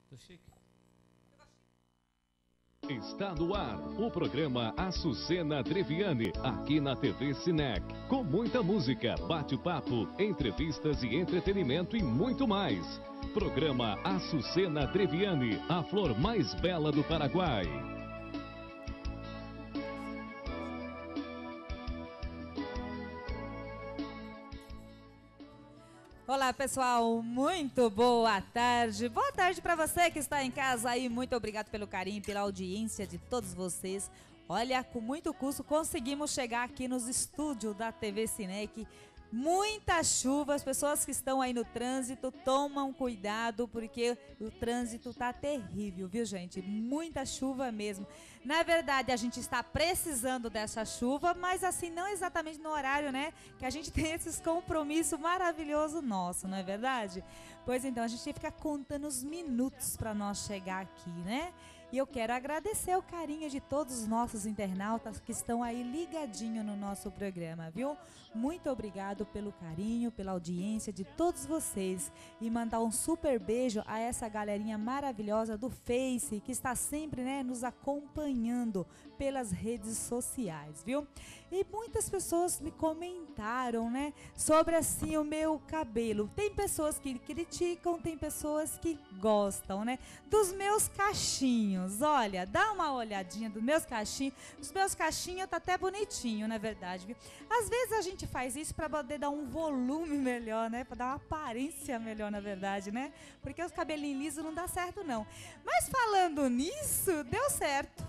Tô chique. Está no ar o programa Açucena Treviani, aqui na TV Cinec. Com muita música, bate-papo, entrevistas e entretenimento e muito mais. Programa Açucena Treviani, a flor mais bela do Paraguai. Olá pessoal, muito boa tarde. Boa tarde para você que está em casa aí. Muito obrigado pelo carinho, pela audiência de todos vocês. Olha, com muito custo conseguimos chegar aqui nos estúdios da TV Cinec. Muita chuva, as pessoas que estão aí no trânsito tomam cuidado porque o trânsito tá terrível, viu gente? Muita chuva mesmo. Na verdade, a gente está precisando dessa chuva, mas assim, não exatamente no horário, né? Que a gente tem esses compromissos maravilhosos nossos, não é verdade? Pois então, a gente fica contando os minutos para nós chegar aqui, né? E eu quero agradecer o carinho de todos os nossos internautas que estão aí ligadinho no nosso programa, viu? Muito obrigado pelo carinho, pela audiência de todos vocês. E mandar um super beijo a essa galerinha maravilhosa do Face, que está sempre, né, nos acompanhando pelas redes sociais, viu? E muitas pessoas me comentaram, né, sobre assim o meu cabelo. Tem pessoas que criticam, tem pessoas que gostam, né, dos meus cachinhos. Olha, dá uma olhadinha dos meus cachinhos. Os meus cachinhos tá até bonitinho, na verdade, viu? Às vezes a gente faz isso para poder dar um volume melhor, né? Para dar uma aparência melhor, na verdade, né? Porque os cabelinhos lisos não dá certo, não. Mas falando nisso, deu certo.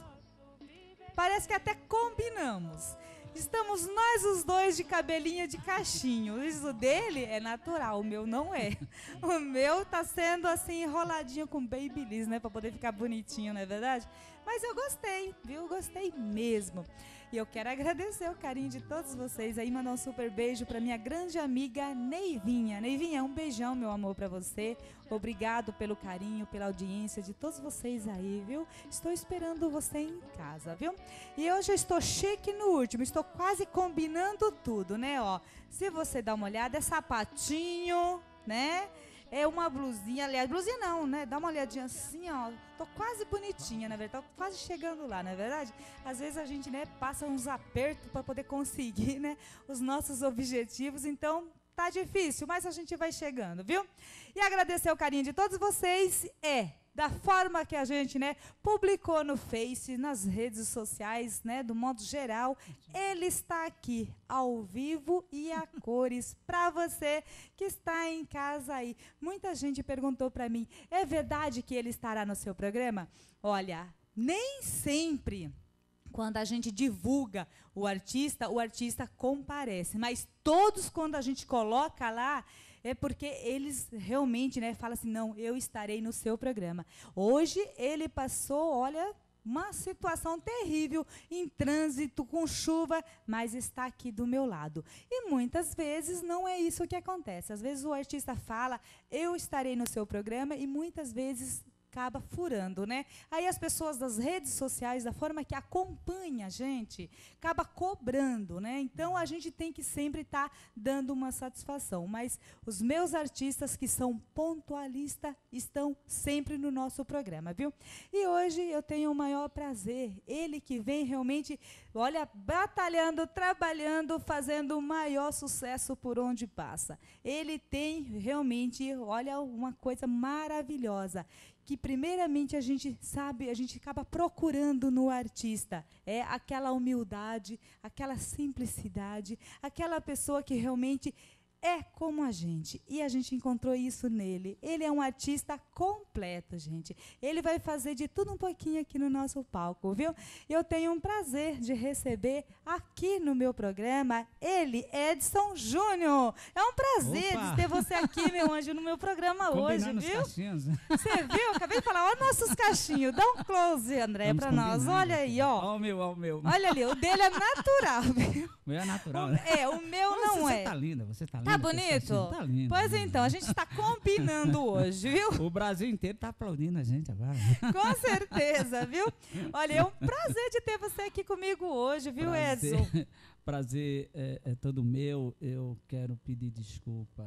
Parece que até combinamos. Estamos nós os dois de cabelinho de cachinho. Isso dele é natural, o meu não é. O meu tá sendo assim enroladinho com babyliss, né? Pra poder ficar bonitinho, não é verdade? Mas eu gostei, viu? Gostei mesmo. E eu quero agradecer o carinho de todos vocês aí, mandar um super beijo pra minha grande amiga Neivinha. Neivinha, um beijão, meu amor, pra você. Obrigado pelo carinho, pela audiência de todos vocês aí, viu? Estou esperando você em casa, viu? E hoje eu estou chique no último, estou quase combinando tudo, né? Ó, se você dá uma olhada, é sapatinho, né? É uma blusinha, aliás, blusinha não, né? Dá uma olhadinha assim, ó. Tô quase bonitinha, na verdade. Tô quase chegando lá, não é verdade? Às vezes a gente, né, passa uns apertos para poder conseguir, né, os nossos objetivos. Então, tá difícil, mas a gente vai chegando, viu? E agradecer o carinho de todos vocês. Da forma que a gente, né, publicou no Face, nas redes sociais, né, do modo geral, ele está aqui ao vivo e a cores para você que está em casa aí. Muita gente perguntou para mim, é verdade que ele estará no seu programa? Olha, nem sempre quando a gente divulga o artista comparece. Mas todos, quando a gente coloca lá, é porque eles realmente, né, falam assim, não, eu estarei no seu programa. Hoje ele passou, olha, uma situação terrível em trânsito, com chuva, mas está aqui do meu lado. E muitas vezes não é isso que acontece. Às vezes o artista fala, eu estarei no seu programa, e muitas vezes acaba furando, né? Aí as pessoas das redes sociais, da forma que acompanha a gente, acaba cobrando, né? Então a gente tem que sempre estar dando uma satisfação. Mas os meus artistas que são pontualistas estão sempre no nosso programa, viu? E hoje eu tenho o maior prazer, ele que vem realmente, olha, batalhando, trabalhando, fazendo o maior sucesso por onde passa. Ele tem realmente, olha, uma coisa maravilhosa, que primeiramente a gente sabe, a gente acaba procurando no artista, é aquela humildade, aquela simplicidade, aquela pessoa que realmente é como a gente, e a gente encontrou isso nele. Ele é um artista completo, gente. Ele vai fazer de tudo um pouquinho aqui no nosso palco, viu? Eu tenho um prazer de receber aqui no meu programa ele, Edson Júnior. É um prazer de ter você aqui, meu anjo, no meu programa hoje, viu? Você viu? Acabei de falar, olha nossos cachinhos. Dá um close, André, para nós. Olha aí, ó. Ó o meu, ó o meu. Olha ali, o dele é natural, viu? O meu é natural, né? O meu não é. Você tá linda, você tá linda. Tá bonito? Tá lindo. Pois então, a gente está combinando hoje, viu? O Brasil inteiro tá aplaudindo a gente agora. Com certeza, viu? Olha, é um prazer de ter você aqui comigo hoje, viu, Edson? Prazer é todo meu. Eu quero pedir desculpa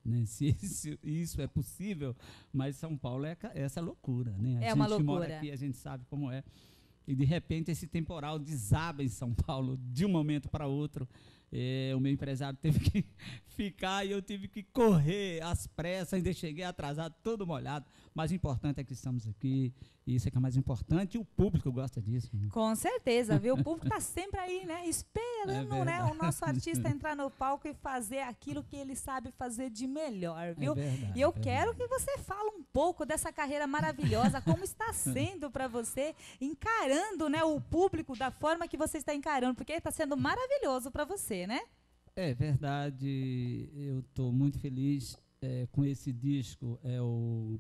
né? Se isso é possível, mas São Paulo é essa loucura, né? É A uma gente que mora loucura. aqui, a gente sabe como é. E de repente esse temporal desaba em São Paulo de um momento para outro. O meu empresário teve que ficar e eu tive que correr às pressas, ainda cheguei atrasado, todo molhado. Mas o importante é que estamos aqui, e isso é que é mais importante, e o público gosta disso. Né? Com certeza, viu? O público está sempre aí, né? Esperando, né? O nosso artista entrar no palco e fazer aquilo que ele sabe fazer de melhor, viu? É verdade, e eu quero que você fale um pouco dessa carreira maravilhosa, como está sendo para você, encarando, né, o público da forma que você está encarando, porque está sendo maravilhoso para você, né? É verdade, eu estou muito feliz com esse disco, é o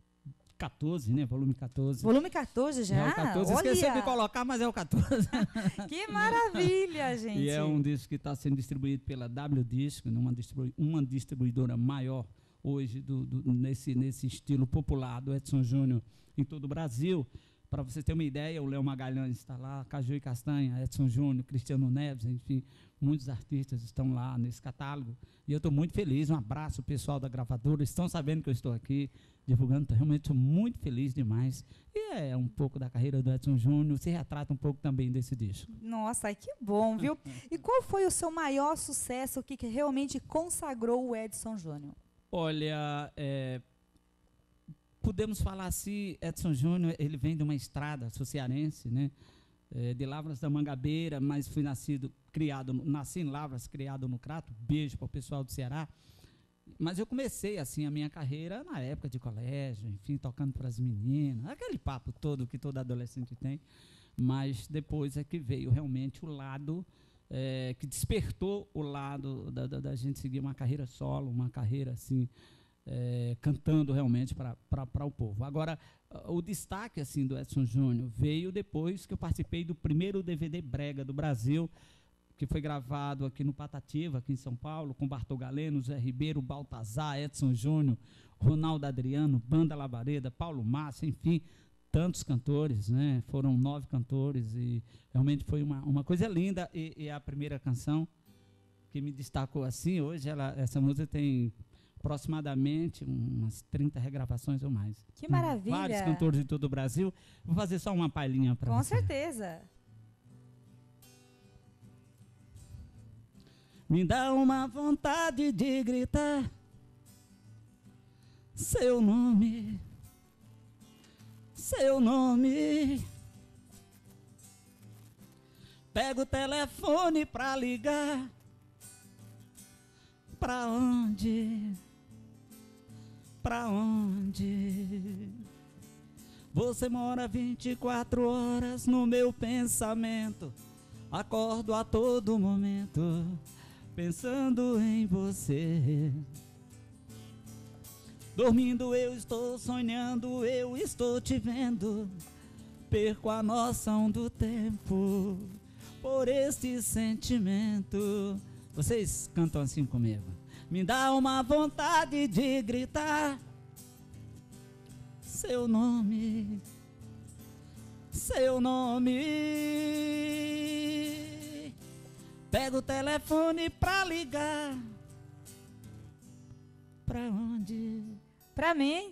14, né? Volume 14. Volume 14 já? É o 14, Olha! esqueci de colocar, mas é o 14. Que maravilha, gente! E é um disco que está sendo distribuído pela W Disco, uma distribuidora maior hoje nesse estilo popular do Edson Júnior em todo o Brasil. Para você ter uma ideia, o Léo Magalhães está lá, Caju e Castanha, Edson Júnior, Cristiano Neves, enfim, muitos artistas estão lá nesse catálogo. E eu estou muito feliz, um abraço pessoal da gravadora, estão sabendo que eu estou aqui divulgando, realmente estou muito feliz demais. E é um pouco da carreira do Edson Júnior, se retrata um pouco também desse disco. Nossa, que bom, viu? E qual foi o seu maior sucesso que realmente consagrou o Edson Júnior? Olha, podemos falar assim, Edson Júnior, ele vem de uma estrada cearense, né? De Lavras da Mangabeira, mas fui nasci em Lavras, criado no Crato. Beijo para o pessoal do Ceará. Mas eu comecei assim a minha carreira na época de colégio, enfim, tocando para as meninas, aquele papo todo que todo adolescente tem. Mas depois é que veio realmente o lado que despertou o lado da gente seguir uma carreira solo, uma carreira assim, cantando realmente para o povo. Agora, o destaque assim do Edson Júnior veio depois que eu participei do primeiro DVD Brega do Brasil, que foi gravado aqui no Patativa, aqui em São Paulo, com Bartol Galeno, Zé Ribeiro, Baltazar, Edson Júnior, Ronaldo Adriano, Banda Labareda, Paulo Massa, enfim, tantos cantores, né? Foram 9 cantores e realmente foi uma coisa linda. E a primeira canção que me destacou assim, hoje essa música tem aproximadamente umas 30 regravações ou mais. Que maravilha! Vários cantores de todo o Brasil. Vou fazer só uma palhinha para você. Com certeza. Me dá uma vontade de gritar seu nome, seu nome. Pega o telefone pra ligar. Pra onde? Pra onde? Você mora 24 horas no meu pensamento. Acordo a todo momento pensando em você. Dormindo eu estou sonhando, eu estou te vendo. Perco a noção do tempo por este sentimento. Vocês cantam assim comigo. Me dá uma vontade de gritar seu nome, seu nome. Pega o telefone pra ligar. Pra onde? Pra mim.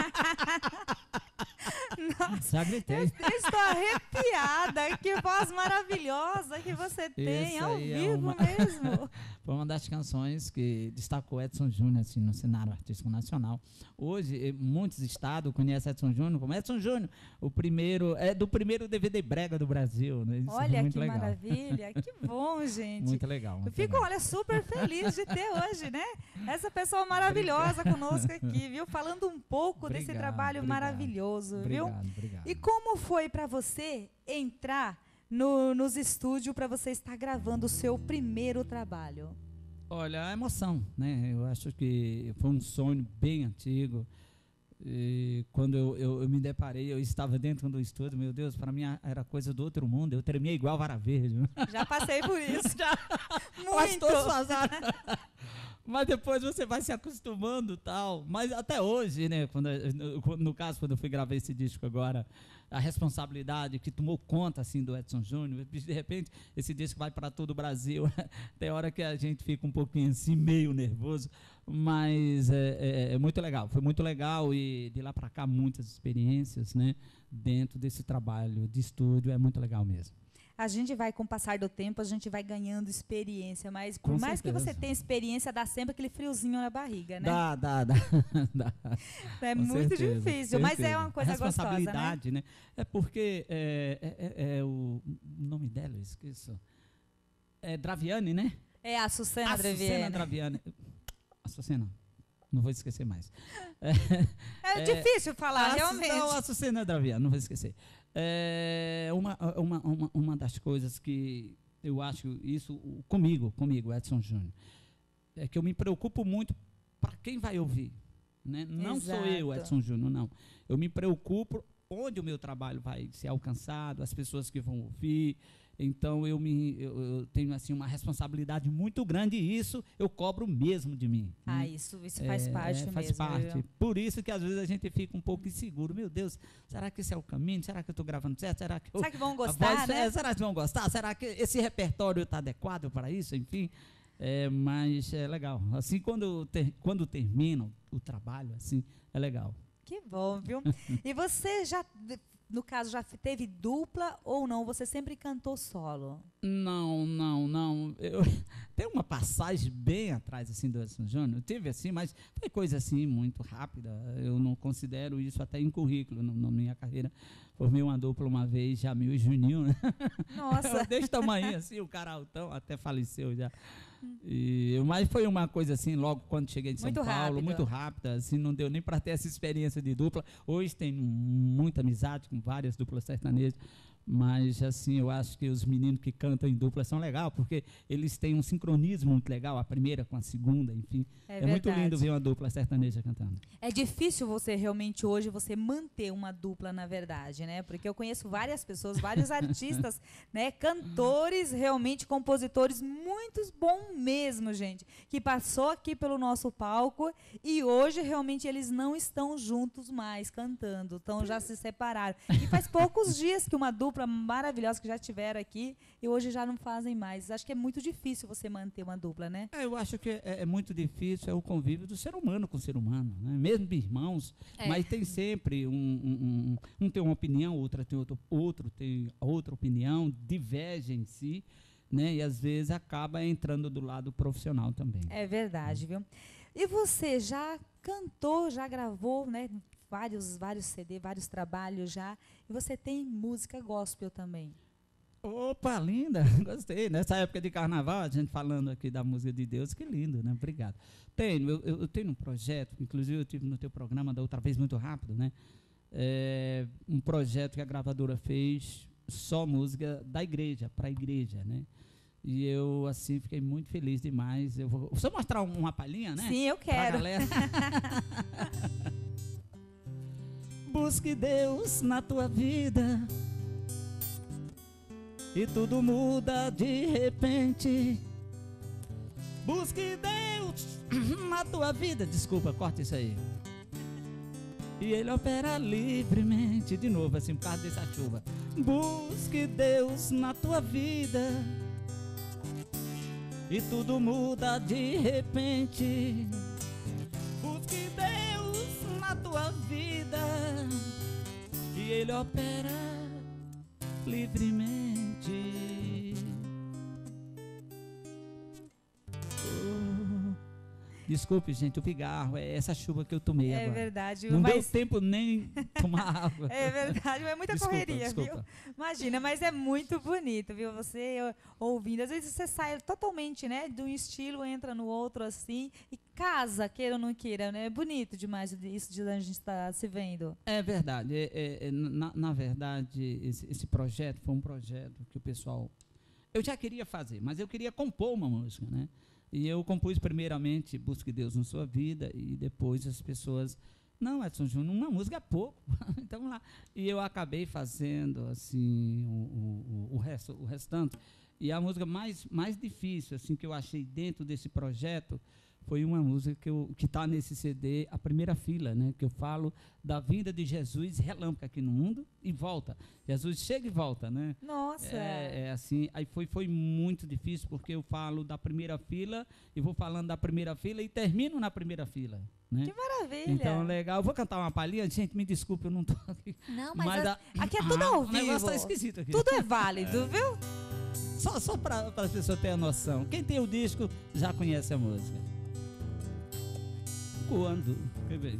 Nossa, Já gritei. eu estou arrepiada. Que voz maravilhosa que você tem, Isso ao aí é vivo uma- mesmo. Foi uma das canções que destacou Edson Júnior assim, no cenário artístico nacional. Hoje, muitos estados conhecem Edson Júnior como Edson Júnior, do primeiro DVD Brega do Brasil. Né? Isso foi Olha muito que legal. maravilha. Que bom, gente. Muito legal. Eu muito fico, legal. olha, super feliz de ter hoje, né? Essa pessoa maravilhosa conosco aqui, viu? Falando um pouco desse Obrigado, trabalho obrigado. maravilhoso, viu? Obrigado. E como foi para você entrar nos estúdios para você estar gravando o seu primeiro trabalho? Olha, a emoção, né? Eu acho que foi um sonho bem antigo. E quando eu me deparei, eu estava dentro do estúdio, meu Deus, para mim era coisa do outro mundo. Eu tremia igual vara verde. Já passei por isso. Já, Muito. todos passaram. Mas depois você vai se acostumando e tal. Mas até hoje, né? No caso, quando eu fui gravar esse disco agora, a responsabilidade que tomou conta assim do Edson Júnior, de repente esse disco vai para todo o Brasil. Tem hora que a gente fica um pouquinho assim, meio nervoso, mas é muito legal. Foi muito legal e de lá para cá muitas experiências, né? Dentro desse trabalho de estúdio, é muito legal mesmo. A gente vai, com o passar do tempo, a gente vai ganhando experiência, mas por Com mais que certeza. você tenha experiência, dá sempre aquele friozinho na barriga, né? Dá. É Com muito certeza, difícil, mas é certeza. uma coisa gostosa, né? Responsabilidade, né? É porque o nome dela, eu esqueço. É Draviani, né? É a Sucena Açucena Draviani. Draviani. Açucena. Não vou esquecer mais. É difícil falar, realmente. Não, Açucena Draviani, não vou esquecer. Uma das coisas que eu acho isso comigo, Edson Júnior, é que eu me preocupo muito para quem vai ouvir, né? Não sou eu, Exato. Edson Júnior, não. Eu me preocupo onde o meu trabalho vai ser alcançado, as pessoas que vão ouvir. Então eu tenho assim uma responsabilidade muito grande e isso eu cobro mesmo de mim. Ah, né? isso faz parte Faz mesmo. parte. Viu? Por isso que às vezes a gente fica um pouco inseguro. Meu Deus, será que esse é o caminho? Será que eu estou gravando certo? Será que Será que vão a gostar, voz, né? será que vão gostar? Será que esse repertório está adequado para isso? Enfim, mas é legal. Assim, quando termina o trabalho, assim, é legal. Que bom, viu? E você já, no caso, já teve dupla ou não? Você sempre cantou solo? Não. Tem uma passagem bem atrás assim do Edson Júnior. Teve assim, mas foi coisa assim muito rápida. Eu não considero isso até em currículo na minha carreira. Formei uma dupla uma vez, Jamil e Juninho, né? Nossa. Desse tamanho assim, o cara altão, até faleceu já. Mas foi uma coisa assim, logo quando cheguei em São Muito Paulo, rápido. muito rápida, assim, não deu nem para ter essa experiência de dupla. Hoje tem muita amizade com várias duplas sertanejas, mas assim, eu acho que os meninos que cantam em dupla são legal, porque eles têm um sincronismo muito legal, a primeira com a segunda, enfim. É muito verdade. lindo ver uma dupla sertaneja cantando. É difícil você realmente hoje você manter uma dupla, na verdade, né? Porque eu conheço várias pessoas, vários artistas, né? Cantores, realmente compositores muito bons mesmo, gente, que passou aqui pelo nosso palco e hoje realmente eles não estão juntos mais cantando, então já se separaram. E faz poucos dias que uma dupla maravilhosa que já tiveram aqui e hoje já não fazem mais. Acho que é muito difícil você manter uma dupla, né? Eu acho que é muito difícil, é o convívio do ser humano com o ser humano, né? Mesmo de irmãos, mas tem sempre um tem uma opinião, outro tem outra opinião, diverge em si, né? E às vezes acaba entrando do lado profissional também. É verdade, viu? E você já cantou, já gravou, né? Vários CD, vários trabalhos já. E você tem música gospel também. Opa, linda, gostei. Nessa época de carnaval, a gente falando aqui da música de Deus, que lindo, né? Obrigado. Eu tenho um projeto, inclusive eu tive no teu programa da outra vez, muito rápido, né? Um projeto que a gravadora fez, só música da igreja, para a igreja, né? E eu, assim, fiquei muito feliz demais. Eu vou só mostrar uma palhinha, né? Sim, eu Pra quero. galera. Busque Deus na tua vida e tudo muda de repente. Busque Deus na tua vida. Desculpa, corta isso aí. E Ele opera livremente. De novo, assim, por causa dessa chuva. Busque Deus na tua vida e tudo muda de repente. Busque Deus na tua vida e Ele opera livremente. Desculpe, gente, o pigarro é essa chuva que eu tomei agora. É verdade. Não deu tempo nem tomar água. É verdade, mas é muita correria, viu? Imagina, mas é muito bonito, viu? Você ouvindo, às vezes você sai totalmente, né, de um estilo, entra no outro assim, e casa, queira ou não queira, né? É bonito demais isso de a gente estar se vendo. É verdade. Na verdade, esse projeto foi um projeto que o pessoal... Eu já queria fazer, mas eu queria compor uma música, né? E eu compus primeiramente Busque Deus na Sua Vida e depois as pessoas... Não, Edson Júnior, uma música é pouco. Então, vamos lá. E eu acabei fazendo, assim, o restante. E a música mais difícil, assim, que eu achei dentro desse projeto foi uma música que está nesse CD, a primeira fila, né? Que eu falo da vinda de Jesus relâmpago aqui no mundo e volta. Jesus chega e volta, né? Nossa! É assim, aí foi muito difícil, porque eu falo da primeira fila, e vou falando da primeira fila e termino na primeira fila, né? Que maravilha! Então, legal. Eu vou cantar uma palhinha, gente, me desculpe, eu não tô aqui. Não, mas aqui é tudo ao O negócio vivo. tá esquisito aqui. Tudo é válido, viu? Só para as pessoas terem a noção. Quem tem o disco já conhece a música. Quer ver?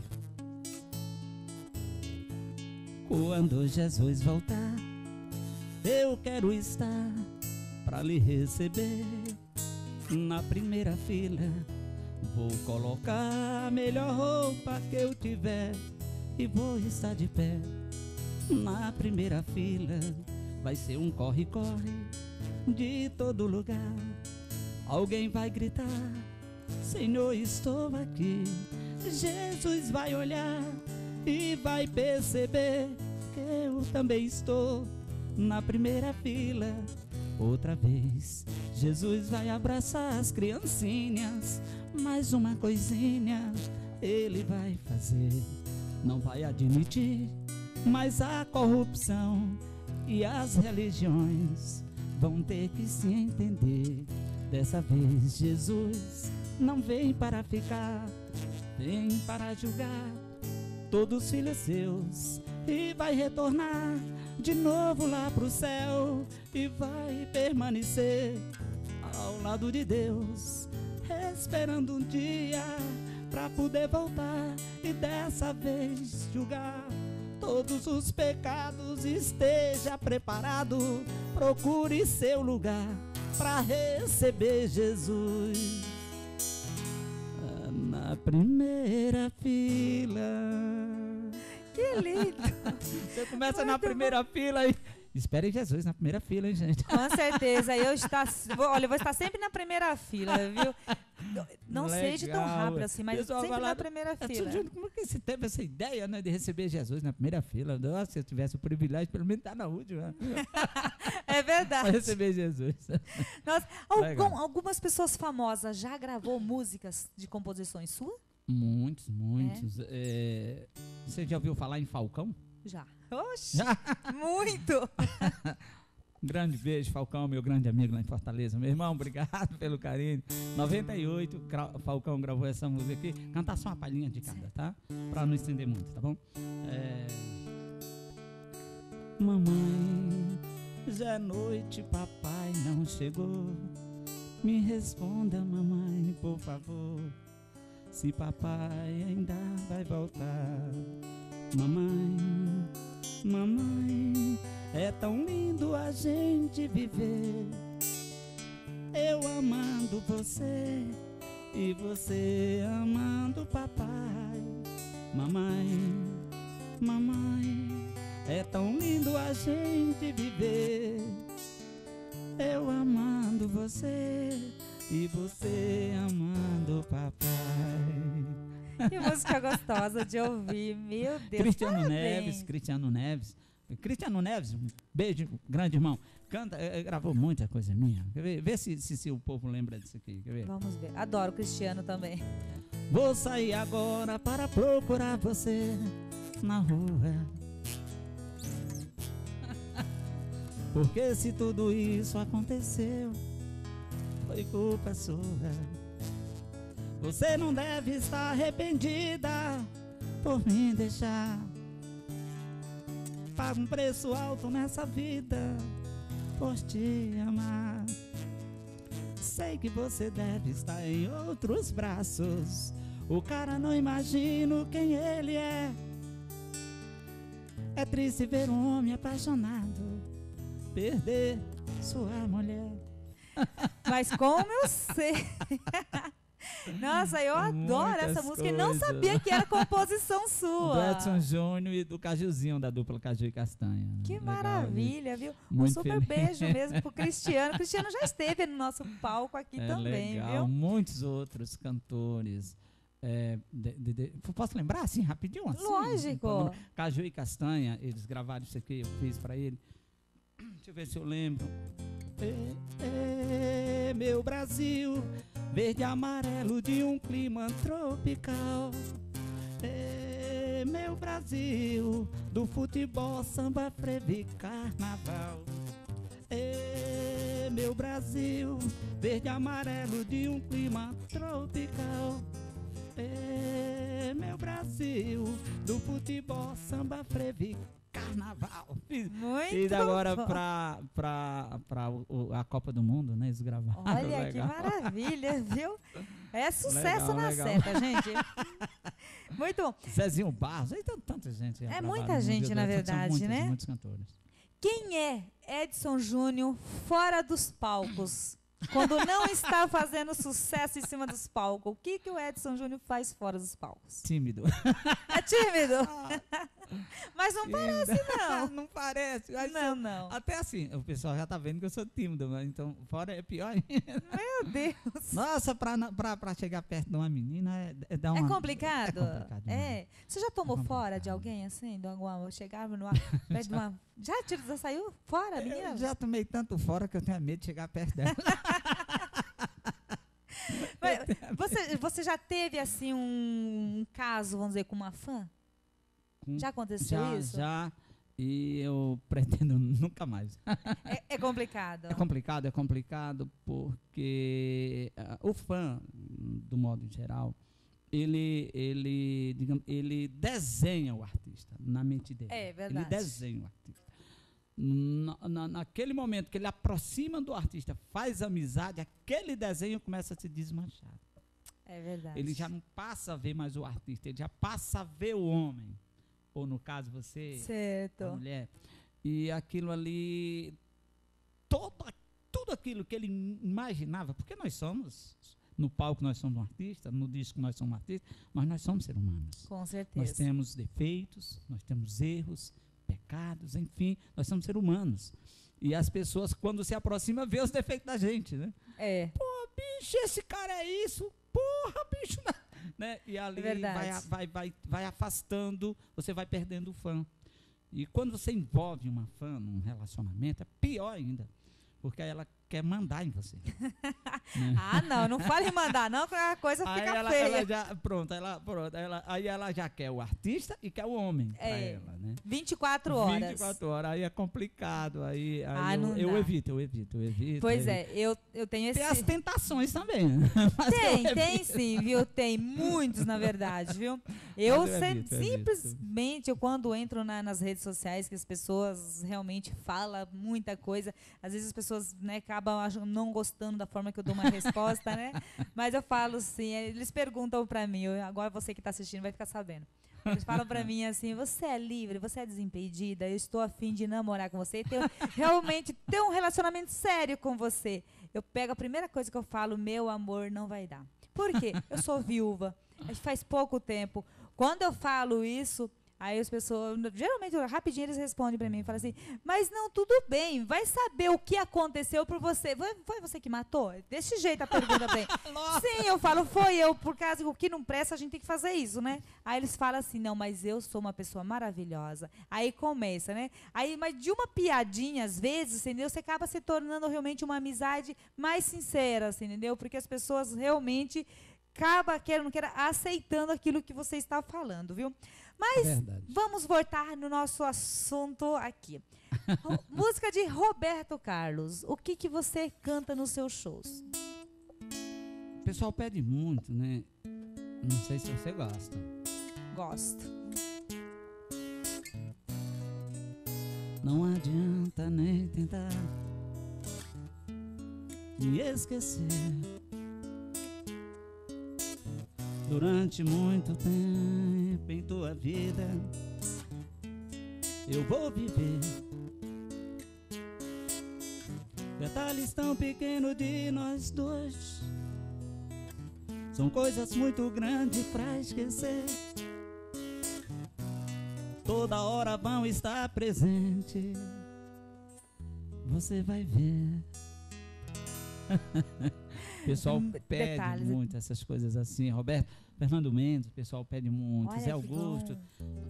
Quando Jesus voltar, eu quero estar para lhe receber na primeira fila. Vou colocar a melhor roupa que eu tiver e vou estar de pé na primeira fila. Vai ser um corre-corre de todo lugar. Alguém vai gritar: Senhor, estou aqui. Jesus vai olhar e vai perceber que eu também estou na primeira fila. Outra vez, Jesus vai abraçar as criancinhas. Mais uma coisinha ele vai fazer. Não vai admitir mais a corrupção, e as religiões vão ter que se entender. Dessa vez Jesus não vem para ficar, vem para julgar todos os filhos seus, e vai retornar de novo lá pro céu, e vai permanecer ao lado de Deus, esperando um dia para poder voltar e dessa vez julgar todos os pecados. Esteja preparado, procure seu lugar para receber Jesus na primeira fila. Que lindo! Você começa na primeira fila e espere Jesus na primeira fila, hein, gente? Com certeza. Eu vou estar sempre na primeira fila, viu? Não seja tão rápido assim, mas Pessoal, sempre vai lá, na primeira fila. Como é que você teve essa ideia, né, de receber Jesus na primeira fila? Nossa, se eu tivesse o privilégio, pelo menos estar na última. É verdade. Para receber Jesus. Nossa, Legal. algumas pessoas famosas já gravou músicas de composições suas? Muitos. Você já ouviu falar em Falcão? Já. Oxi, Já? muito! Grande beijo, Falcão, meu grande amigo lá em Fortaleza. Meu irmão, obrigado pelo carinho. 98, Falcão gravou essa música aqui. Cantar só uma palhinha de cada, tá? Pra não estender muito, tá bom? Mamãe, já é noite, papai não chegou. Me responda, mamãe, por favor, se papai ainda vai voltar. Mamãe, é tão lindo a gente viver, eu amando você e você amando papai. Mamãe, é tão lindo a gente viver, eu amando você e você amando papai. Que música gostosa de ouvir, meu Deus. Cristiano Neves, um beijo, grande irmão. Canta, gravou muita coisa minha. Quer ver? Vê se o povo lembra disso aqui. Quer ver? Vamos ver. Adoro o Cristiano também. Vou sair agora para procurar você na rua. Porque se tudo isso aconteceu, foi culpa sua. Você não deve estar arrependida por me deixar. Paga um preço alto nessa vida por te amar. Sei que você deve estar em outros braços. O cara não imagino quem ele é. É triste ver um homem apaixonado perder sua mulher. Mas como eu sei. Nossa, eu adoro Muitas essa música e não coisas. sabia que era composição Do sua. Edson Júnior e do Cajuzinho, da dupla Caju e Castanha. Que Legal, maravilha, viu? Muito Um super feliz. beijo mesmo pro Cristiano. O Cristiano já esteve no nosso palco aqui também, legal. viu? Muitos outros cantores. Posso lembrar assim, rapidinho? Assim, Lógico. Caju e Castanha, eles gravaram isso aqui, eu fiz pra ele. Deixa eu ver se eu lembro. Meu Brasil, verde e amarelo de um clima tropical. Meu Brasil, do futebol, samba, frevo e carnaval. Meu Brasil, verde e amarelo de um clima tropical. Meu Brasil, do futebol, samba, frevo e carnaval. Fiz agora bom. pra a Copa do Mundo, né? Eles gravaram. Olha que legal. maravilha, viu? É sucesso Legal, na legal. seta, gente. Muito bom. Zezinho Barros, aí tem tanta gente. É muita gente, na verdade, muitos, né? Muitos cantores. Quem é Edson Júnior fora dos palcos? Quando não está fazendo sucesso em cima dos palcos, o que o Edson Júnior faz fora dos palcos? Tímido. É tímido? Mas não parece, não. Não parece. Não. Até assim, o pessoal já tá vendo que eu sou tímido, mas então fora é pior ainda. Meu Deus. Nossa, pra chegar perto de uma menina é dar uma... É complicado? É complicado demais. É. Você já tomou É fora de complicado. alguém assim? De alguma, chegava perto de uma... Já saiu fora, menina? Eu já tomei tanto fora que eu tenho medo de chegar perto dela. Mas você já teve assim um caso, vamos dizer, com uma fã? Já aconteceu isso? Já, e eu pretendo nunca mais. É complicado. É complicado porque o fã, do modo geral, ele desenha o artista na mente dele. É verdade. Ele desenha o artista. Naquele momento que ele aproxima do artista, faz amizade, aquele desenho começa a se desmanchar. É verdade. Ele já não passa a ver mais o artista, ele já passa a ver o homem. Ou no caso você, Certo. a mulher. E aquilo ali, tudo aquilo que ele imaginava, porque nós somos, no palco nós somos um artista, no disco nós somos um artista, mas nós somos seres humanos. Com certeza. Nós temos defeitos, nós temos erros, pecados, enfim, nós somos seres humanos. E as pessoas, quando se aproximam, vê os defeitos da gente, né? É. Pô, bicho, esse cara é isso, porra, bicho, né? E ali vai afastando, você vai perdendo o fã. E quando você envolve uma fã num relacionamento, é pior ainda, porque aí ela quer mandar em você. Ah, não fale em mandar não, que a coisa Aí fica ela feia. já, aí ela já quer o artista e quer o homem pra ela, né? 24 horas. 24 horas, aí é complicado, aí não eu dá. evito. Pois é, eu tenho esse... Tem as tentações também, né? Mas Tem sim, viu? Tem muitos, na verdade, viu? Eu evito. simplesmente, quando entro nas redes sociais, que as pessoas realmente falam muita coisa, às vezes as pessoas, né, acabam não gostando da forma que eu dou uma resposta, né? Mas eu falo assim, eles perguntam pra mim, agora você que tá assistindo vai ficar sabendo. Eles falam pra mim assim, você é livre, você é desimpedida, eu estou a fim de namorar com você, realmente ter um relacionamento sério com você. Eu pego a primeira coisa que eu falo, meu amor, não vai dar. Por quê? Eu sou viúva, faz pouco tempo. Quando eu falo isso, aí as pessoas, geralmente, rapidinho eles respondem pra mim e falam assim, mas não, tudo bem, vai saber o que aconteceu por você. Foi você que matou? Desse jeito a pergunta bem. Sim, eu falo, foi eu, por causa o que não presta, a gente tem que fazer isso, né? Aí eles falam assim, não, mas eu sou uma pessoa maravilhosa. Aí começa, né? Aí, mas de uma piadinha, às vezes, entendeu? Você acaba se tornando realmente uma amizade mais sincera, assim, entendeu? Porque as pessoas realmente acabam, queira ou não queira, aceitando aquilo que você está falando, viu? Mas vamos voltar no nosso assunto aqui. Música de Roberto Carlos. O que você canta nos seus shows? O pessoal pede muito, né? Não sei se você gosta. Gosto. Não adianta nem tentar me esquecer. Durante muito tempo em tua vida eu vou viver detalhes tão pequenos de nós dois. São coisas muito grandes pra esquecer. Toda hora vão estar presente. Você vai ver. O pessoal pede Detalhes. muito essas coisas assim. Roberto, Fernando Mendes, o pessoal pede muito. Olha Zé que Augusto. bom.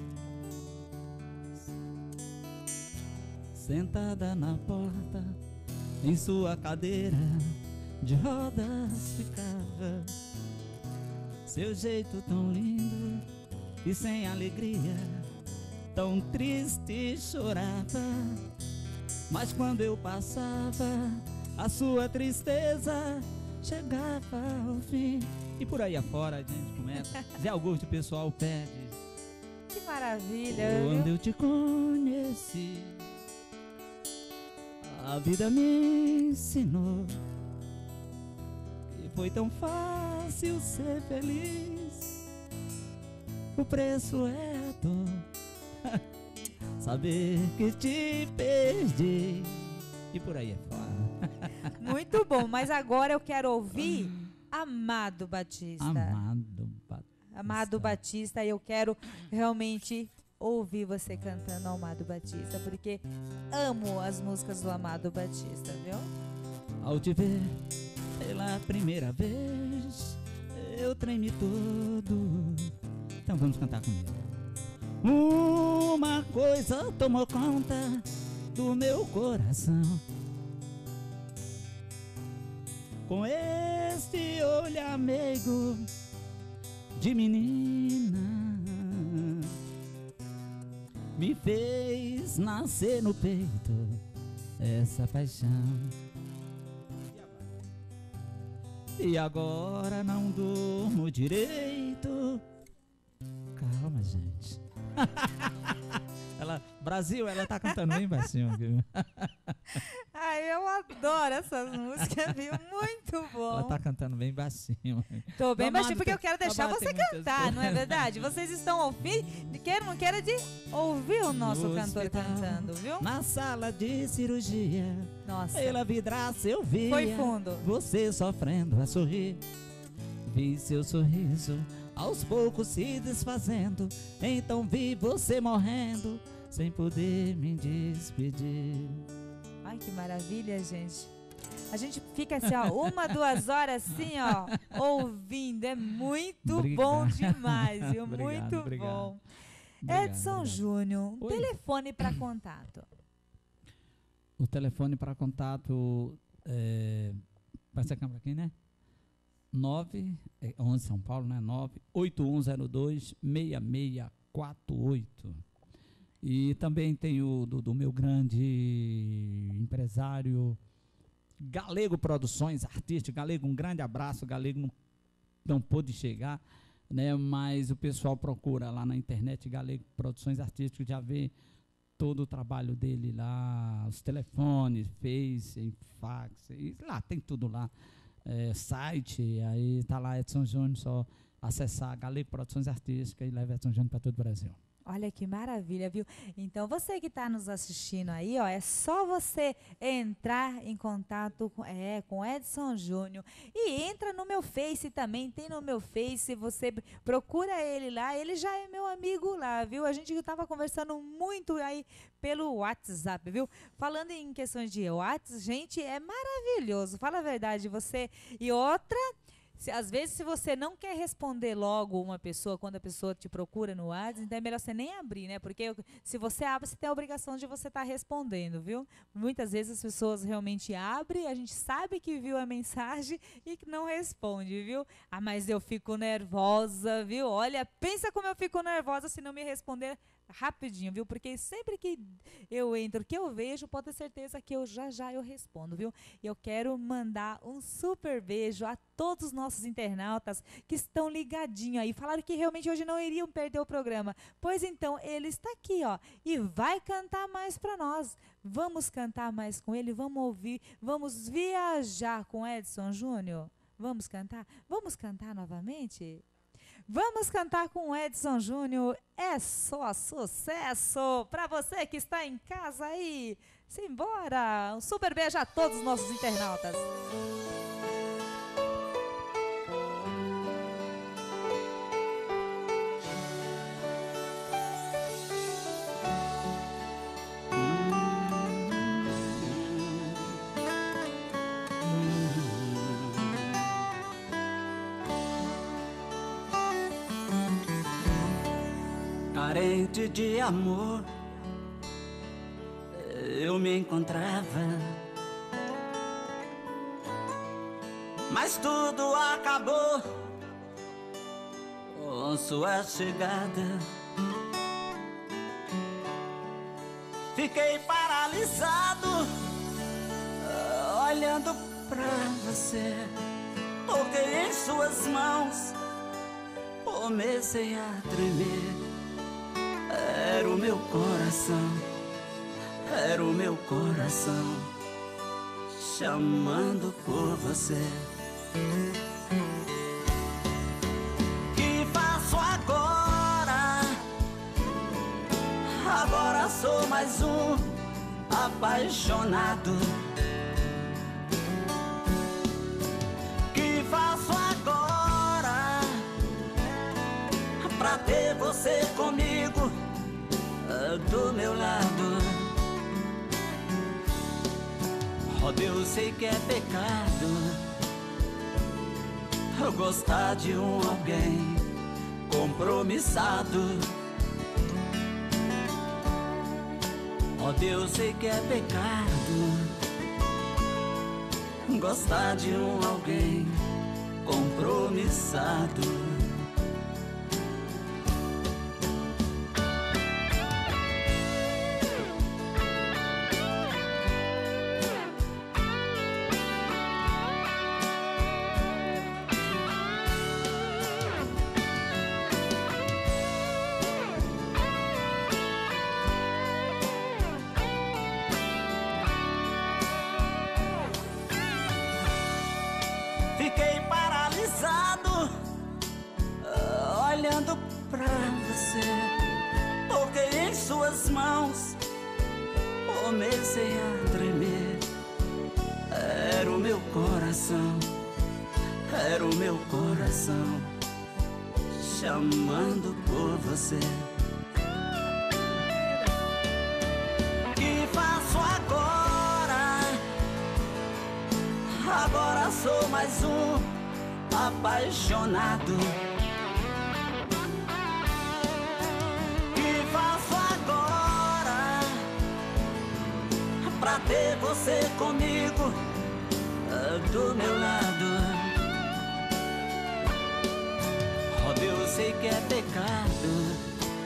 Sentada na porta em sua cadeira de rodas ficava. Seu jeito tão lindo e sem alegria, tão triste chorava. Mas quando eu passava, a sua tristeza chegava ao fim. E por aí afora a gente começa. Zé Augusto, o pessoal pede. Que maravilha, Quando viu? eu te conheci, a vida me ensinou que foi tão fácil ser feliz. O preço é a dor, saber que te perdi. E por aí fora. Muito bom, mas agora eu quero ouvir Amado Batista. Amado Batista, eu quero realmente ouvir você cantando Amado Batista, porque amo as músicas do Amado Batista, viu? Ao te ver pela primeira vez, eu tremi todo. Então vamos cantar comigo. Uma coisa tomou conta do meu coração, com este olhar meigo de menina, me fez nascer no peito essa paixão. E agora não durmo direito. Calma, gente. Brasil, ela tá cantando bem baixinho, viu? Ai, eu adoro essas músicas, viu? Muito bom. Ela tá cantando bem baixinho. Tô bem Amado, baixinho porque eu quero deixar Amado, você tem muitas cantar, não é verdade? Vocês estão ouvindo, não quero de ouvir o nosso No cantor hospital, cantando, viu? Na sala de cirurgia, Nossa, pela vidraça eu via foi fundo. você sofrendo a sorrir. Vi seu sorriso aos poucos se desfazendo, então vi você morrendo sem poder me despedir. Ai, que maravilha, gente. A gente fica assim, ó, 1, 2 horas assim, ó, ouvindo. É muito bom demais, viu? Obrigado, Muito bom. Obrigado, Edson obrigado. Júnior, Oi. telefone para contato. O telefone para contato vai ser a câmera aqui, né? 11 São Paulo, né? 98102-6648. E também tem o do meu grande empresário Galego Produções Artísticas. Galego, um grande abraço. Galego não pôde chegar, né? Mas o pessoal procura lá na internet Galego Produções Artísticas, já vê todo o trabalho dele lá, os telefones, Face, fax, e lá tem tudo lá. Site, aí tá lá Edson Júnior, só acessar Galego Produções Artísticas e leva Edson Júnior para todo o Brasil. Olha que maravilha, viu? Então, você que está nos assistindo aí, ó, é só você entrar em contato com Edson Júnior. E entra no meu Face também, tem no meu Face, você procura ele lá, ele já é meu amigo lá, viu? A gente estava conversando muito aí pelo WhatsApp, viu? Falando em questões de WhatsApp, gente, é maravilhoso, fala a verdade, você... E outra... Às vezes, se você não quer responder logo uma pessoa, quando a pessoa te procura no WhatsApp, então é melhor você nem abrir, né? Porque se você abre, você tem a obrigação de você estar respondendo, viu? Muitas vezes as pessoas realmente abrem, a gente sabe que viu a mensagem e que não responde, viu? Ah, mas eu fico nervosa, viu? Olha, pensa como eu fico nervosa se não me responder rapidinho, viu? Porque sempre que eu entro, que eu vejo, pode ter certeza que eu já eu respondo, viu? E eu quero mandar um super beijo a todos os nossos internautas que estão ligadinhos aí. Falaram que realmente hoje não iriam perder o programa. Pois então, ele está aqui, ó, e vai cantar mais para nós. Vamos cantar mais com ele, vamos ouvir, vamos viajar com Edson Júnior. Vamos cantar? Vamos cantar novamente? Vamos cantar com o Edson Júnior, é só sucesso para você que está em casa aí. Simbora! Um super beijo a todos os nossos internautas. Carente de amor, eu me encontrava mas tudo acabou com sua chegada. Fiquei paralisado, olhando pra você. Toquei em suas mãos, comecei a tremer. Era o meu coração, era o meu coração chamando por você. Que faço agora? Agora sou mais um apaixonado. Que faço agora pra ter você comigo, do meu lado? Oh Deus, sei que é pecado eu gostar de alguém compromissado. Oh Deus, sei que é pecado gostar de alguém compromissado. Fiquei paralisado, olhando pra você. Toquei em suas mãos, comecei a tremer. Era o meu coração, era o meu coração chamando por você. Que faço agora? Agora sou mais um apaixonado. Que faço agora pra ter você comigo, do meu lado? Oh Deus, sei que é pecado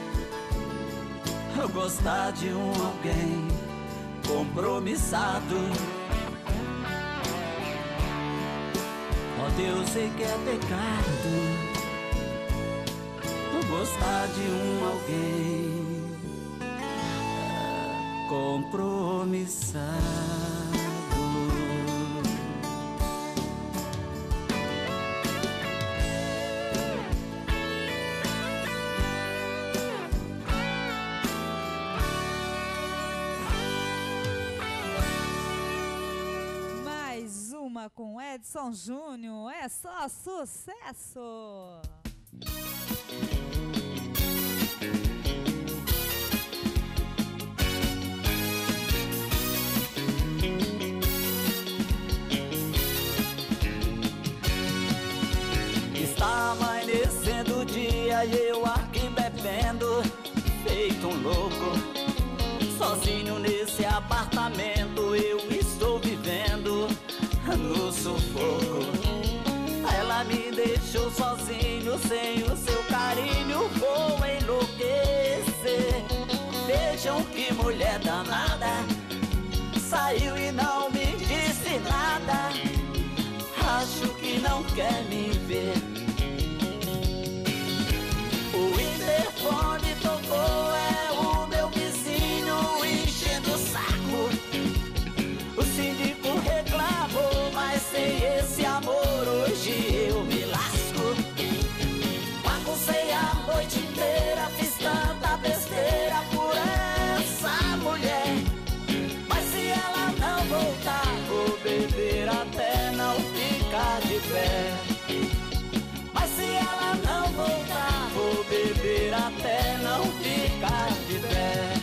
eu gostar de alguém compromissado. Oh Deus, sei que é pecado gostar de alguém compromissado. Com Edson Júnior, é só sucesso! Está amanhecendo o dia e eu aqui bebendo, feito um louco. Sozinho nesse apartamento eu estou vivendo no sufoco. Ela me deixou sozinho, sem o seu carinho vou enlouquecer. Vejam que mulher danada, saiu e não me disse nada. Acho que não quer me ver. O interfone tocou, é o meu vizinho enchendo o saco. O síndico reclamou, mas sem esse amor hoje eu me lasco. Baguncei a noite inteira, fiz tanta besteira por essa mulher. Mas se ela não voltar, vou beber até não ficar de pé. Mas se ela não voltar, vou beber até não ficar de pé.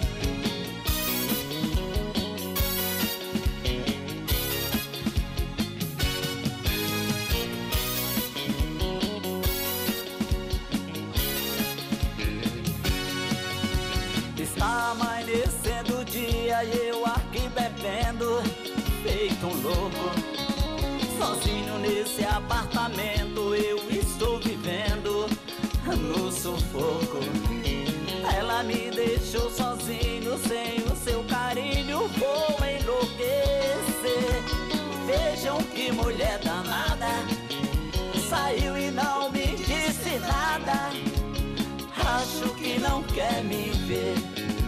Está amanhecendo o dia e eu aqui bebendo, feito um louco. Sozinho nesse apartamento eu estou vivendo no sufoco. Ela me deixou sozinho, sem o seu carinho vou enlouquecer. Vejam que mulher danada, saiu e não me disse nada. Acho que não quer me ver.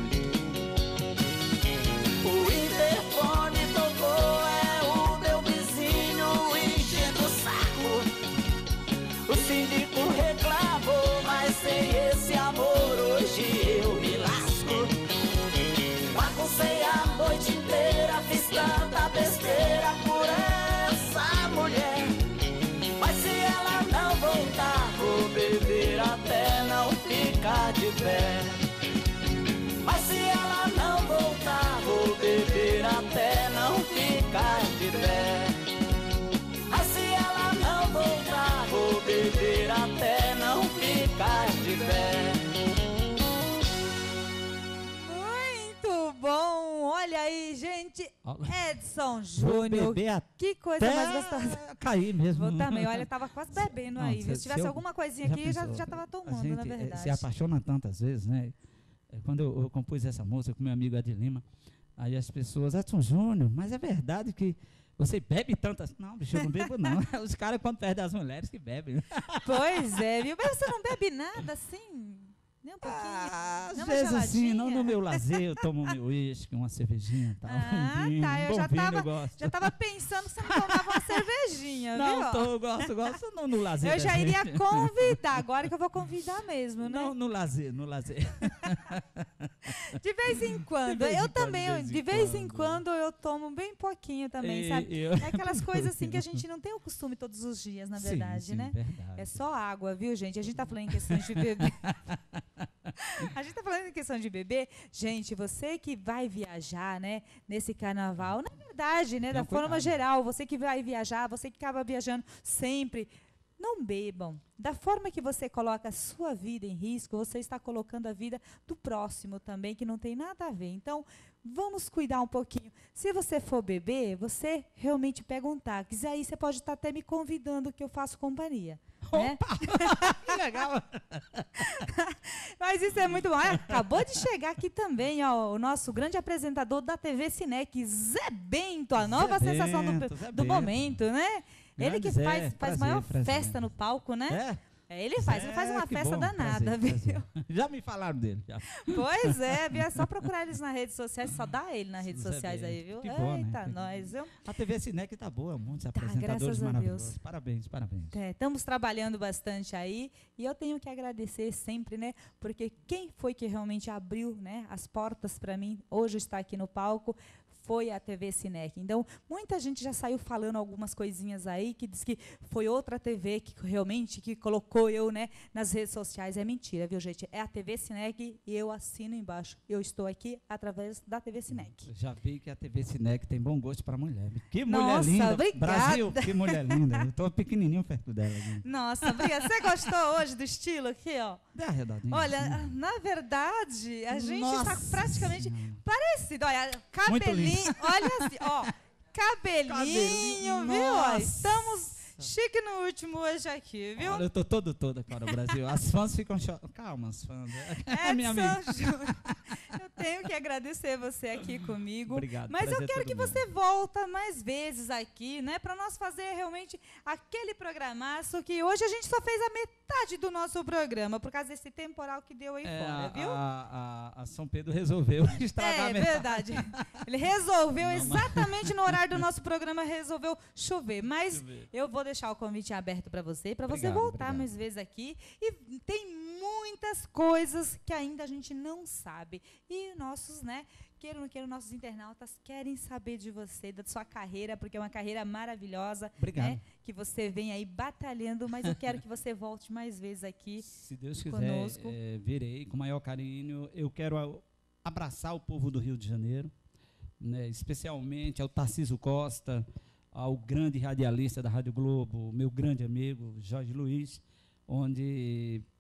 O interfone tocou, é o meu vizinho enchendo o saco. O síndico reclamou, mas sem esse amor hoje eu me lasco. Baguncei a noite inteira, fiz tanta besteira por essa mulher. Mas se ela não voltar, vou beber até não ficar de pé. Mas se ela não voltar, vou beber até não ficar de pé. Mas se ela não voltar, vou beber até não ficar de pé. Muito bom! Olha aí, gente. Edson Vou Júnior. beber Que coisa até mais gostosa. cair mesmo. Vou também. Olha, tava quase bebendo Não, aí. se- Se tivesse se eu- alguma coisinha já aqui, já pensou? tava A tomando, gente na verdade. se apaixona tantas vezes, né? Quando eu compus essa música com meu amigo Ed Lima, aí as pessoas, Edson Júnior, mas é verdade que você bebe tantas... Não, bicho, eu não bebo não. Os caras quando perdem as mulheres que bebem. Pois é, viu? Mas você não bebe nada assim? Nem um pouquinho? Às Nem uma vezes assim, não, geladinha? no meu lazer, eu tomo meu uísque, uma cervejinha e tal. Ah, um vinho, tá, eu um bom já vinho tava- eu gosto. Já tava pensando que você não tomava uma cervejinha, Não, viu? eu gosto no lazer. Eu da já gente. iria convidar, agora que eu vou convidar mesmo, né? Não, no lazer. De vez em quando. De vez em Eu quando, também, de vez em quando eu tomo bem pouquinho também, E sabe? eu- É aquelas coisas assim que a gente não tem o costume todos os dias, na verdade, sim, né? Verdade. É só água, viu, gente? A gente tá falando em questão de beber. A gente tá falando em questão de beber. Gente, você que vai viajar, né, nesse carnaval, na verdade, né, Tenha da forma cuidado. geral, você que vai viajar, você que acaba viajando sempre, não bebam. Da forma que você coloca a sua vida em risco, você está colocando a vida do próximo também, que não tem nada a ver. Então, vamos cuidar um pouquinho. Se você for beber, você realmente pega um táxi. Aí você pode estar até me convidando que eu faço companhia. Né? Que legal. Mas isso é muito bom. Ah, acabou de chegar aqui também, ó, o nosso grande apresentador da TV Cinec, Zé Bento, a nova Zé sensação Bento, Zé do Bento. momento, né? Ele que Grande Zé, faz prazer, maior prazer. festa no palco, né? É? Ele faz uma Que festa bom, danada, prazer, viu? prazer. Já me falaram dele. Já. Pois é, viu? É só procurar eles nas redes sociais, só dá ele nas redes Zé sociais aí, Bento, viu? que bom, né? Eita, nós, viu? A TV Cinec tá boa, muitos Tá, apresentadores graças a maravilhosos. Deus. Parabéns, parabéns. Estamos trabalhando bastante aí e eu tenho que agradecer sempre, né? Porque quem foi que realmente abriu, né, as portas para mim hoje estar aqui no palco foi a TV Cinec. Então, muita gente já saiu falando algumas coisinhas aí, que diz que foi outra TV que realmente que colocou eu, né, nas redes sociais. É mentira, viu, gente? É a TV Cinec e eu assino embaixo. Eu estou aqui através da TV Cinec. Já vi que a TV Cinec tem bom gosto para mulher. Que Nossa, mulher linda. obrigada. Brasil, que mulher linda. Eu tô pequenininho perto dela. Aqui. Nossa, obrigada. Você gostou hoje do estilo aqui, ó? Dê a redondinha. Olha, na verdade, a gente Nossa está praticamente Senhora. parecido. Olha, Muito cabelinho, olha assim, ó, cabelinho, viu? Ó, Nossa. estamos chique no último hoje aqui, viu? Olha, eu tô todo para o Brasil. As fãs ficam chorando. Calma, as fãs. É minha amiga. Edson Júnior, eu tenho que agradecer você aqui comigo. Obrigado. Mas eu prazer quero todo que meu. você volta mais vezes aqui, né? Para nós fazer realmente aquele programaço que hoje a gente só fez a metade do nosso programa, por causa desse temporal que deu aí fora, viu? A São Pedro resolveu estragar É a metade. verdade. Ele resolveu Não, mas- exatamente no horário do nosso programa, resolveu chover. Mas Chover. eu vou deixar o convite aberto para você Obrigado, voltar obrigado. mais vezes aqui. E tem muitas coisas que ainda a gente não sabe. E nossos, né, queira ou não queira, nossos internautas querem saber de você, da sua carreira, porque é uma carreira maravilhosa, Obrigado. né, que você vem aí batalhando, mas eu quero que você volte mais vezes aqui. Se Deus quiser, conosco. virei com o maior carinho. Eu quero abraçar o povo do Rio de Janeiro, né, especialmente ao Tarcísio Costa, ao grande radialista da Rádio Globo, meu grande amigo Jorge Luiz, onde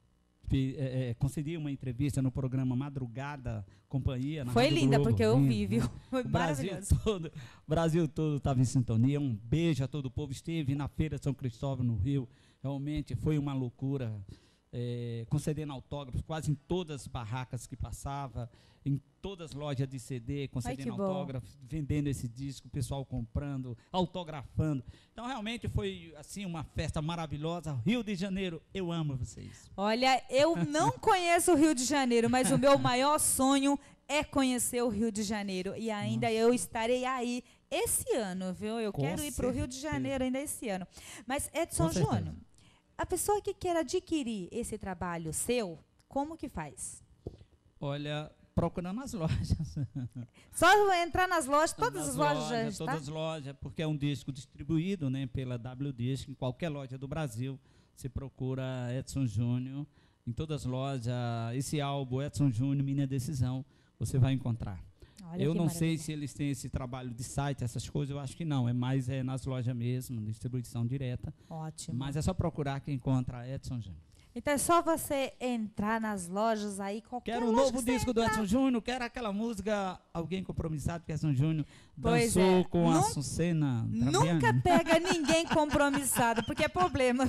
concedi uma entrevista no programa Madrugada Companhia. Na Foi Rádio linda, Globo, porque eu linda, vi, viu? né? Foi O maravilhoso. Brasil todo estava em sintonia. Um beijo a todo o povo. Esteve na Feira de São Cristóvão, no Rio. Realmente foi uma loucura. Concedendo autógrafos quase em todas as barracas que passava, em todas as lojas de CD, concedendo autógrafos, vendendo esse disco, o pessoal comprando, autografando. Então, realmente foi assim uma festa maravilhosa. Rio de Janeiro, eu amo vocês. Olha, eu não conheço o Rio de Janeiro, mas o meu maior sonho é conhecer o Rio de Janeiro. E ainda eu estarei aí esse ano, viu? Eu quero ir para o Rio de Janeiro ainda esse ano. Mas, Edson Júnior, a pessoa que quer adquirir esse trabalho seu, como que faz? Olha, procurando nas lojas. Só entrar nas lojas, todas as lojas já estão? Todas as lojas, porque é um disco distribuído, né, pela WDisc, em qualquer loja do Brasil. Você procura Edson Júnior, em todas as lojas, esse álbum, Edson Júnior, Minha Decisão, você vai encontrar. Olha, eu não sei se eles têm esse trabalho de site, essas coisas, eu acho que não. É mais nas lojas mesmo, distribuição direta. Ótimo. Mas é só procurar que encontra Edson Júnior. Então é só você entrar nas lojas aí, qualquer Quero um novo disco do Edson Júnior, quero aquela música Alguém Compromissado, que Edson Júnior dançou com a Sucena. Nunca pega ninguém compromissado, porque é problema.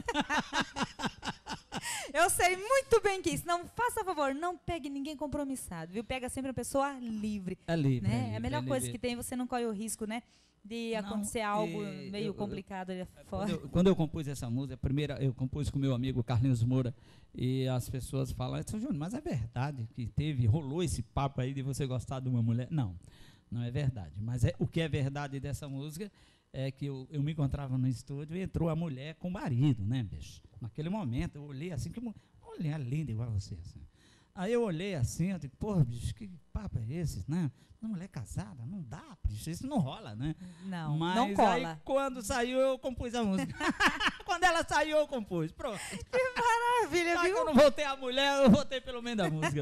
Eu sei muito bem que isso. Não, faça favor, não pegue ninguém compromissado, viu? Pega sempre uma pessoa livre. É livre. Né? É a melhor coisa que tem, você não corre o risco, né? De acontecer algo meio complicado ali fora. Quando eu compus essa música, eu compus com meu amigo Carlinhos Moura, e as pessoas falam, Edson Júnior, mas é verdade que rolou esse papo aí de você gostar de uma mulher? Não, não é verdade. Mas o que é verdade dessa música é que eu me encontrava no estúdio e entrou a mulher com o marido, né, bicho? Naquele momento, eu olhei assim, que mulher linda igual a você, assim. Aí eu olhei assim, eu digo, pô, bicho, que papo é esse, né? Uma mulher casada, não dá, bicho, isso não rola, né? Não, mas não cola. Aí, quando saiu, eu compus a música. Quando ela saiu, eu compus, pronto. Que maravilha, viu? Quando eu não voltei a mulher, eu voltei pelo menos da música.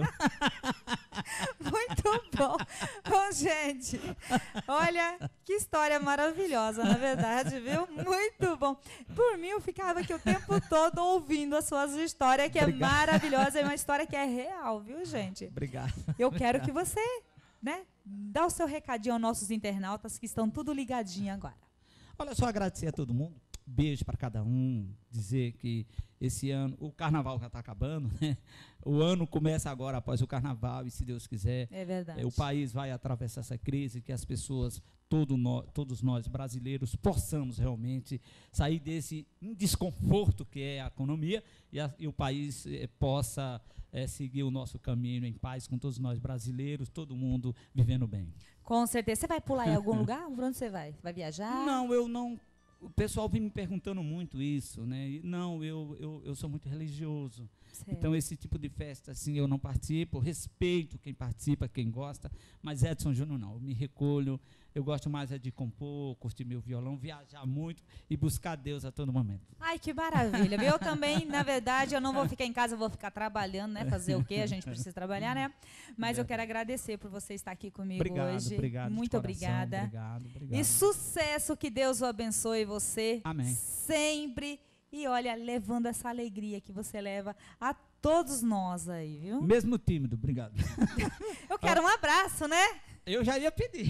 Muito bom. Bom, gente, olha, que história maravilhosa, na verdade, viu? Muito bom. Por mim, eu ficava aqui o tempo todo ouvindo as suas histórias, que é maravilhosa, é uma história que é real, viu, gente? Obrigado. Eu quero que você, né, dá o seu recadinho aos nossos internautas que estão tudo ligadinho agora. Olha, só agradecer a todo mundo. Beijo para cada um, dizer que esse ano, o carnaval já está acabando, né? O ano começa agora após o carnaval e, se Deus quiser, é verdade, o país vai atravessar essa crise, que as pessoas, todos nós brasileiros, possamos realmente sair desse desconforto que é a economia e o país possa seguir o nosso caminho em paz com todos nós brasileiros, todo mundo vivendo bem. Com certeza. Você vai pular em algum lugar? Por onde você vai? Vai viajar? Não, eu não. O pessoal vem me perguntando muito isso, né? E não, eu sou muito religioso. Certo. Então, esse tipo de festa, assim, eu não participo. Respeito quem participa, quem gosta. Mas Edson Júnior, não. Eu me recolho. Eu gosto mais de compor, curtir meu violão, viajar muito e buscar Deus a todo momento. Ai, que maravilha. Eu também, na verdade, eu não vou ficar em casa, eu vou ficar trabalhando, né? Fazer o quê? A gente precisa trabalhar, né? Mas eu quero agradecer por você estar aqui comigo hoje. Obrigado. Muito obrigada. Obrigado. E sucesso, que Deus o abençoe você. Amém. Sempre. E olha, levando essa alegria que você leva a todos nós aí, viu? Mesmo tímido, obrigado. Eu quero um abraço, né? Eu já ia pedir.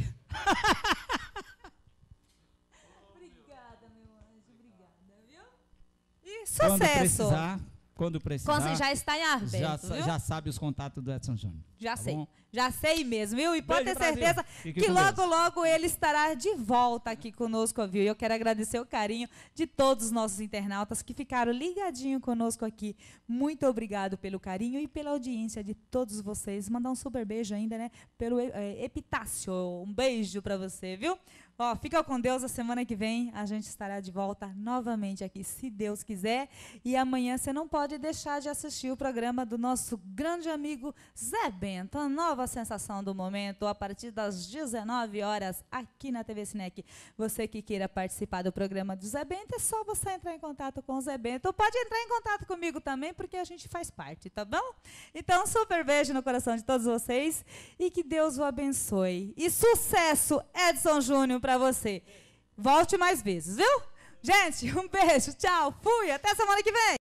Obrigada, meu anjo, obrigada, viu? E sucesso! Quando precisar. Já está em aberto, já sabe os contatos do Edson Júnior. Já tá sei. Bom? Já sei mesmo, viu? E pode ter Brasil. certeza que logo ele estará de volta aqui conosco, viu? E eu quero agradecer o carinho de todos os nossos internautas que ficaram ligadinho conosco aqui. Muito obrigado pelo carinho e pela audiência de todos vocês. Mandar um super beijo ainda, né? Pelo Epitácio. Um beijo pra você, viu? Ó, fica com Deus, a semana que vem a gente estará de volta novamente aqui, se Deus quiser. E amanhã você não pode deixar de assistir o programa do nosso grande amigo Zé Bento, a nova sensação do momento, a partir das 19 horas aqui na TV Cinec. Você que queira participar do programa do Zé Bento, é só você entrar em contato com o Zé Bento. Ou pode entrar em contato comigo também, porque a gente faz parte, tá bom? Então, super beijo no coração de todos vocês e que Deus o abençoe. E sucesso, Edson Júnior, para você. Volte mais vezes, viu? Gente, um beijo, tchau, fui, até semana que vem.